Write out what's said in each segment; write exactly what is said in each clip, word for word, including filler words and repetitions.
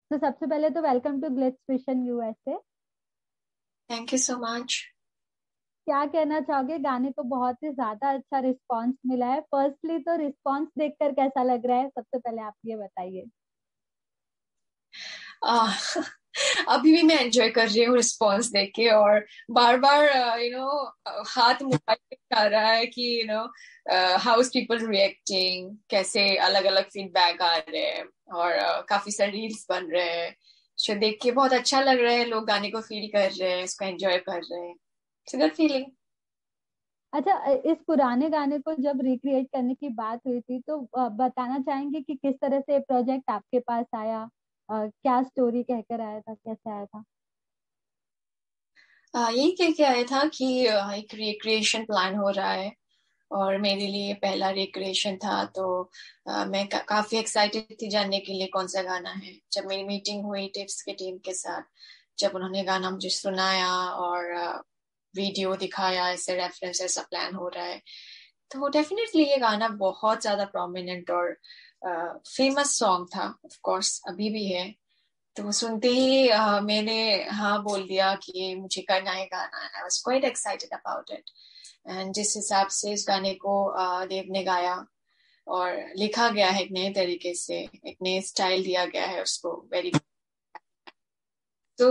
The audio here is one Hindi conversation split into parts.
तो सबसे पहले तो welcome to Glitz Vision USA. Thank you so much. क्या कहना चाहोगे, गाने को बहुत ही ज्यादा अच्छा रिस्पांस मिला है। फर्स्टली तो रिस्पांस देखकर कैसा लग रहा है, सबसे पहले आप ये बताइए। आ, अभी भी मैं एंजॉय कर रही हूँ रिस्पॉन्स देख के, और बार बार यू नो हाथ मोबाइल पे जा रहा है कि you know how is people reacting, कैसे अलग अलग फीडबैक आ रहे हैं, और uh, काफी सारे रील्स बन रहे हैं। जो देख के बहुत अच्छा लग रहा है, लोग गाने को फील कर रहे हैं, इसको एंजॉय कर रहे हैं। It's good feeling. अच्छा, इस पुराने गाने को जब रिक्रिएट करने की बात हुई थी तो अ, बताना चाहेंगे कि किस तरह से प्रोजेक्ट आपके पास आया, अ, क्या स्टोरी कहकर आया था, कैसे आया था? uh, यही कह के आया था कि uh, एक रिक्रिएशन प्लान हो रहा है, और मेरे लिए पहला रिक्रिएशन था। तो अ, मैं का, काफी एक्साइटेड थी जानने के लिए कौन सा गाना है। जब मेरी मीटिंग हुई टिप्स के टीम के साथ, जब उन्होंने गाना मुझे सुनाया और वीडियो दिखाया, ऐसे रेफरेंस ऐसा प्लान हो रहा है, तो डेफिनेटली ये गाना बहुत ज्यादा प्रोमिनेंट और फेमस सॉन्ग था। ऑफ कोर्स अभी भी है। तो सुनते ही अ, मैंने हाँ बोल दिया कि मुझे करना है गाना। I was quite excited about it. And जिस हिसाब से इस गाने को अ, देव ने गाया और लिखा गया है एक नए तरीके से, एक नए स्टाइल दिया गया है उसको, वेरी। तो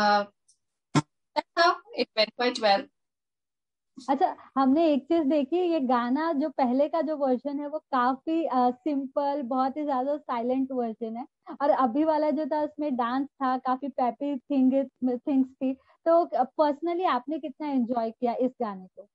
इट वेंट क्वाइट वेल। अच्छा, हमने एक चीज देखी, ये गाना जो पहले का जो वर्जन है वो काफी सिंपल, बहुत ही ज्यादा साइलेंट वर्जन है। और अभी वाला जो था उसमें डांस था, काफी पेपी थिंग थिंग्स थी। तो पर्सनली आपने कितना एंजॉय किया इस गाने को?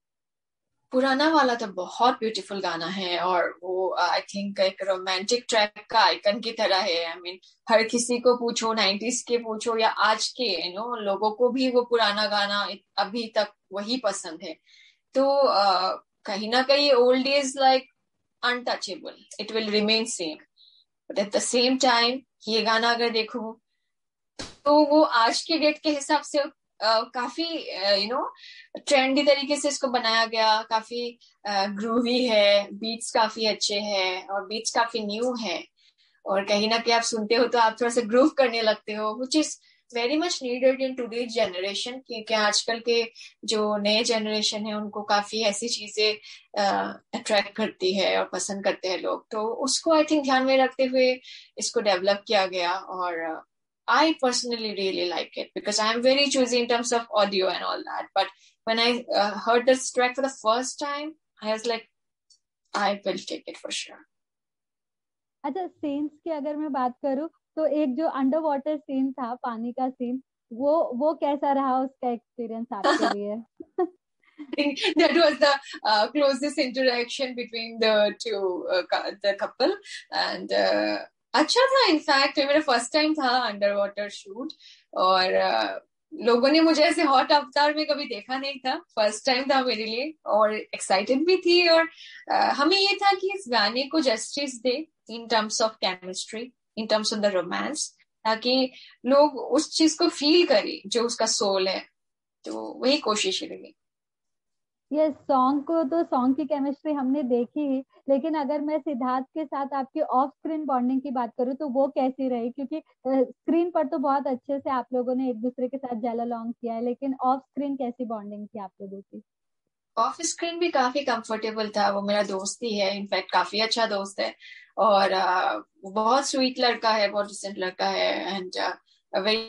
पुराना वाला तो बहुत ब्यूटीफुल गाना है, और वो आई थिंक एक रोमांटिक ट्रैक का आइकन की तरह है। आई I मीन mean, हर किसी को पूछो, नाइन्टीज के पूछो या आज के यू नो लोगों को भी वो पुराना गाना अभी तक वही पसंद है। तो uh, कहीं ना कहीं old is like untouchable, it will remain same. But at the same time ये गाना अगर देखो तो वो आज के डेट के हिसाब से अ, काफी यू नो ट्रेंडी तरीके से इसको बनाया गया। काफी ग्रूवी है, बीट्स काफी अच्छे हैं, और बीट्स काफी न्यू है। और कहीं ना कहीं आप सुनते हो तो आप थोड़ा सा ग्रूव करने लगते हो, which is very much needed in today generation. क्योंकि आजकल के जो नए जनरेशन है उनको काफी ऐसी चीजें अट्रैक्ट करती है और पसंद करते हैं लोग। तो उसको आई थिंक ध्यान में रखते हुए इसको डेवलप किया गया। और uh, I personally really like it because I'm very choosy in terms of audio and all that. But when I uh, heard this track for the first time, I was like, I will take it for sure. अच्छा, सीन्स की अगर मैं बात करूँ तो एक जो अंडर वाटर सीन था, पानी का सीन, वो वो कैसा रहा, उसका एक्सपीरियंस आपके लिए? I think that was the uh, closest interaction between the two uh, the couple. And uh, अच्छा था। इनफैक्ट मेरा फर्स्ट टाइम था अंडर वाटर शूट, और uh, लोगों ने मुझे ऐसे हॉट अवतार में कभी देखा नहीं था। फर्स्ट टाइम था मेरे लिए, और एक्साइटेड भी थी। और uh, हमें ये था कि इस गाने को जस्टिस दे in terms of chemistry, in terms of the romance, ताकि लोग उस चीज को फील करें जो उसका सोल है। तो वही कोशिश रही। ये सॉन्ग को तो सॉन्ग की केमिस्ट्री हमने देखी ही, लेकिन अगर मैं सिद्धार्थ के साथ आपकी ऑफ स्क्रीन बॉन्डिंग की बात करूँ तो वो कैसी रही? क्योंकि स्क्रीन पर तो बहुत अच्छे से आप लोगों ने एक दूसरे के साथ जेल अलॉन्ग किया है, लेकिन ऑफ स्क्रीन कैसी बॉन्डिंग थी आप लोगों की? ऑफ स्क्रीन भी काफी कंफर्टेबल था। वो मेरा दोस्त ही है, इनफैक्ट काफी अच्छा दोस्त है। और uh, बहुत स्वीट लड़का है, बहुत डिसेंट लड़का है। एंड वेरी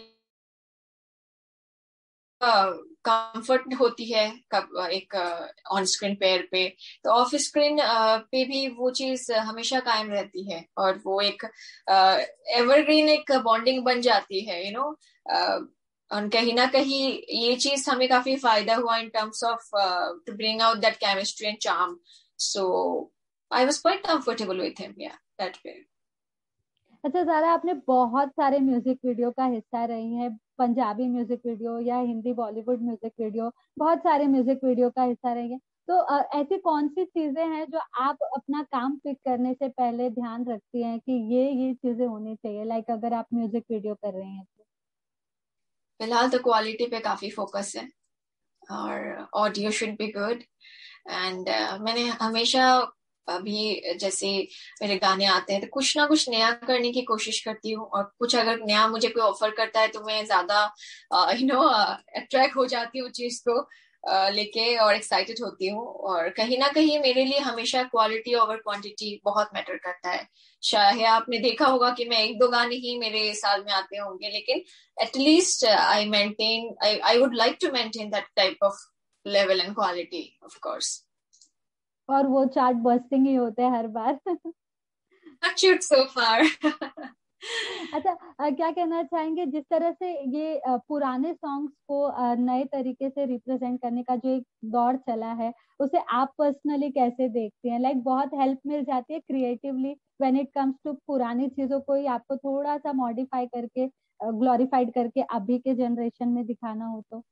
कंफर्ट होती है कब एक ऑन स्क्रीन पेयर पे, तो ऑफ स्क्रीन पे भी वो चीज हमेशा कायम रहती है। और वो एक एवरग्रीन एक बॉन्डिंग बन जाती है, यू नो। और कहीं ना कहीं ये चीज हमें काफी फायदा हुआ in terms of to bring out that chemistry and charm. So I was quite comfortable with him, या दैट वे। अच्छा सारा, आपने बहुत सारे म्यूजिक वीडियो का हिस्सा रही हैं, पंजाबी म्यूजिक वीडियो या हिंदी बॉलीवुड म्यूजिक वीडियो, बहुत सारे म्यूजिक वीडियो का हिस्सा रही हैं। तो अ, ऐसी कौन सी चीजें हैं जो आप अपना काम पिक करने से पहले ध्यान रखती हैं कि ये ये चीजें होनी चाहिए, लाइक अगर आप म्यूजिक वीडियो कर रही हैं तो? फिलहाल तो क्वालिटी पे काफी फोकस है, और audio should be good. And मैंने हमेशा अभी जैसे मेरे गाने आते हैं तो कुछ ना कुछ नया करने की कोशिश करती हूँ, और कुछ अगर नया मुझे कोई ऑफर करता है तो मैं ज्यादा यू नो अट्रैक्ट हो जाती हूँ चीज को uh, लेके, और एक्साइटेड होती हूँ। और कहीं ना कहीं मेरे लिए हमेशा क्वालिटी ओवर क्वांटिटी बहुत मैटर करता है। शायद आपने देखा होगा कि मैं एक दो गाने ही मेरे साल में आते होंगे, लेकिन at least I maintain I I would like to maintain that type of level and quality of course. और वो चार्ट बस्टिंग ही होते हैं हर बार। Shoot so far. अच्छा, अ, क्या कहना चाहेंगे जिस तरह से ये अ, पुराने सॉन्ग्स को अ, नए तरीके से रिप्रेजेंट करने का जो एक दौर चला है, उसे आप पर्सनली कैसे देखते हैं? लाइक बहुत हेल्प मिल जाती है creatively when it comes to पुरानी चीजों को ही आपको थोड़ा सा मॉडिफाई करके, ग्लोरीफाइड करके अभी के जनरेशन में दिखाना हो तो?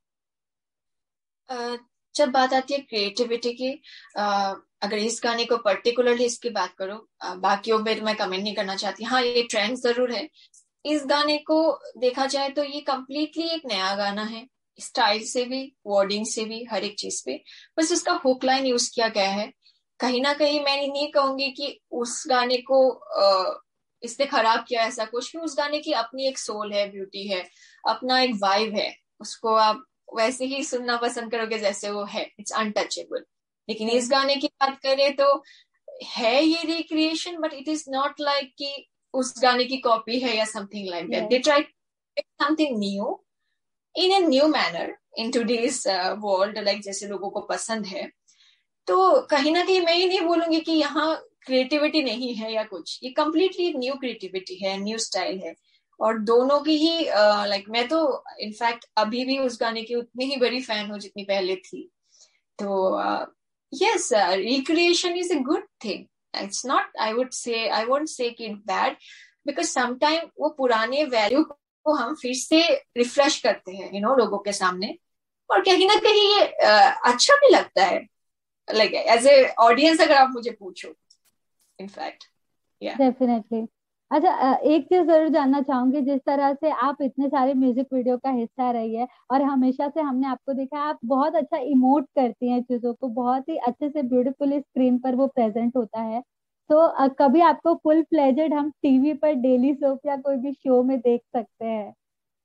अ, जब बात आती है क्रिएटिविटी की, अ, अगर इस गाने को पर्टिकुलरली इसकी बात करूं, अ, बाकियों पे मैं कमेंट नहीं करना चाहती। हाँ, ये ट्रेंड जरूर है। इस गाने को देखा जाए तो ये कम्प्लीटली एक नया गाना है, स्टाइल से भी, वर्डिंग से भी, हर एक चीज पे। बस उसका हुक लाइन यूज किया गया है। कहीं ना कहीं मैं नहीं कहूंगी कि उस गाने को अ, इसने खराब किया, ऐसा कुछ नहीं। उस गाने की अपनी एक सोल है, ब्यूटी है, अपना एक वाइब है। उसको आप वैसे ही सुनना पसंद करोगे जैसे वो है, इट्स अनटचेबल। लेकिन इस गाने की बात करें तो है ये recreation, but it is not like कि उस गाने की कॉपी है या something like that. They try something new in a new manner in today's world, like जैसे लोगों को पसंद है। तो कहीं ना कहीं मैं ये नहीं बोलूंगी कि यहाँ क्रिएटिविटी नहीं है या कुछ, ये कम्प्लीटली न्यू क्रिएटिविटी है, न्यू स्टाइल है। और दोनों की ही लाइक uh, like, मैं तो इनफैक्ट अभी भी उस गाने की उतनी ही बड़ी फैन हूँ जितनी पहले थी। तो yes, recreation is a good thing. It's not, I would say I won't say कि इट बैड, बिकॉज समटाइम वो पुराने वैल्यू को हम फिर से रिफ्रेश करते हैं यू you नो know, लोगों के सामने। और कहीं ना कहीं ये uh, अच्छा भी लगता है, लाइक एज ए ऑडियंस अगर आप मुझे पूछो, इनफैक्ट। या डेफिनेटली। अच्छा, अ, एक चीज जरूर जानना चाहूंगी, जिस तरह से आप इतने सारे म्यूजिक वीडियो का हिस्सा रही है और हमेशा से हमने आपको देखा है, आप बहुत अच्छा इमोट करती हैं चीजों को, बहुत ही अच्छे से ब्यूटीफुली स्क्रीन पर वो प्रेजेंट होता है। तो अ, कभी आपको फुल फ्लेजेड हम टीवी पर डेली सोप या कोई भी शो में देख सकते हैं?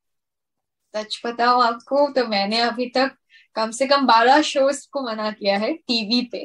सच बताओ आपको तो मैंने अभी तक कम से कम बारह शोज को मना किया है टीवी पे।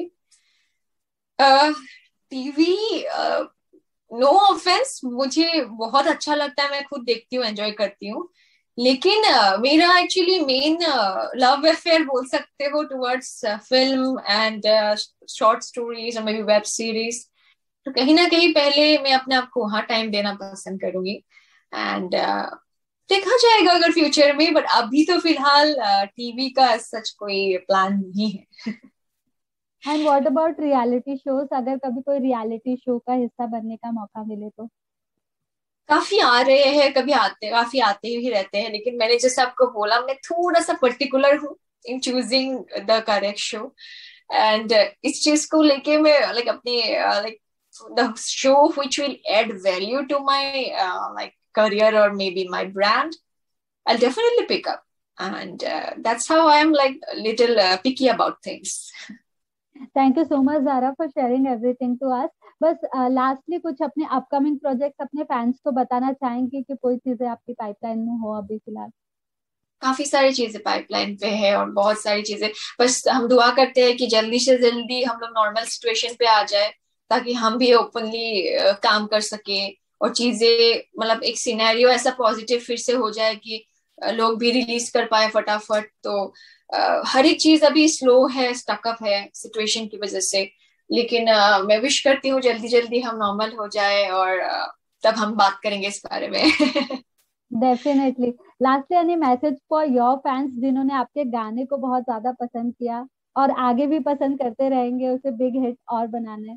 टीवी, नो ऑफेंस, मुझे बहुत अच्छा लगता है, मैं खुद देखती हूँ, एंजॉय करती हूँ। लेकिन uh, मेरा एक्चुअली मेन लव अफेयर बोल सकते हो towards film and short stories और मे बी वेब सीरीज। तो कहीं ना कहीं पहले मैं अपने आप को वहाँ टाइम देना पसंद करूंगी। एंड uh, देखा जाएगा अगर फ्यूचर में, बट अभी तो फिलहाल टीवी का सच कोई प्लान नहीं है। And what about reality shows? अगर कभी कोई रियलिटी शो का हिस्सा बनने का मौका मिले तो? काफी आ रहे हैं, कभी आते काफी आते ही रहते हैं, लेकिन मैंने जैसे आपको बोला, मैं थोड़ा सा पर्टिकुलर हूँ in choosing the correct show. And इस चीज को लेके मैं लाइक अपनी like the show which will add value to my like career or maybe my brand, I'll definitely pick up. And uh, that's how I am like a little uh, picky about things. Thank you so much Zara for sharing everything to us. बस लास्टली कुछ अपने अपकमिंग प्रोजेक्ट्स अपने फैंस को बताना चाहेंगे कि कोई चीजें आपकी पाइपलाइन में हो अभी फिलहाल? काफी सारी चीजें पाइपलाइन पे है और बहुत सारी चीजें, बस हम दुआ करते हैं कि जल्दी से जल्दी हम लोग नॉर्मल सिचुएशन पे आ जाए, ताकि हम भी ओपनली काम कर सके। और चीजें मतलब एक सिनेरियो ऐसा पॉजिटिव फिर से हो जाए कि अ, लोग भी रिलीज कर पाए फटाफट। तो अ, हर एक चीज अभी स्लो है, स्टकअप है सिचुएशन की वजह से। लेकिन अ, मैं विश करती हूँ जल्दी जल्दी हम नॉर्मल हो जाए, और अ, तब हम बात करेंगे इस बारे में। Definitely. Lastly any message for your fans जिन्होंने आपके गाने को बहुत ज्यादा पसंद किया और आगे भी पसंद करते रहेंगे उसे बिग हिट और बनाने?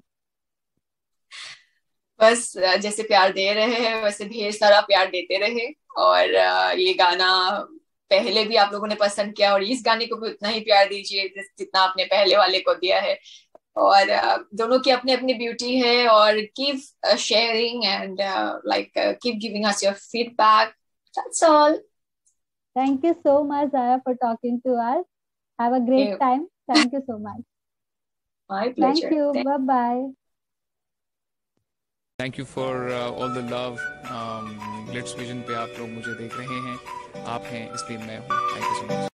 बस अ, जैसे प्यार दे रहे हैं वैसे ढेर सारा प्यार देते रहे। और अ, ये गाना पहले भी आप लोगों ने पसंद किया, और इस गाने को भी उतना ही प्यार दीजिए जिस- जितना आपने पहले वाले को दिया है। और अ, दोनों की अपनी अपनी ब्यूटी है, और keep sharing and like keep giving us your feedback. That's all. Thank you so much Zara for talking to us. Have a great time. Thank you so much. My thank pleasure. You. Bye bye. Thank you for all the love. Glitz Vision पे आप लोग मुझे देख रहे हैं, आप हैं इसलिए मैं हूँ। Thank you so much.